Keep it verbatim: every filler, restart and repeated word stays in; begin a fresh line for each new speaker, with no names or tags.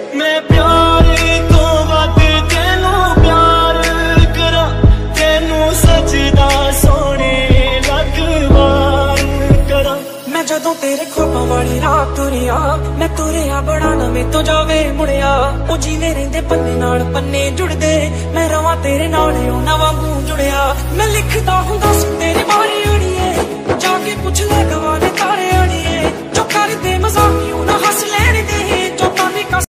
मैं प्यार तो वध तेनू प्यार करा, तेनू सजदा सोने लख वार करा। मैं जदों तेरे ख्वाबां वाली रात तुरिया, मैं तुरिया बड़ा ना मैं तो जावे मुड़िया। ओ जीवे रहिंदे पन्ने नाल पन्ने जुड़दे, मैं रवां तेरे नाल उन्हां वांगू जुड़िया। मैं लिखदा हुंदा सुते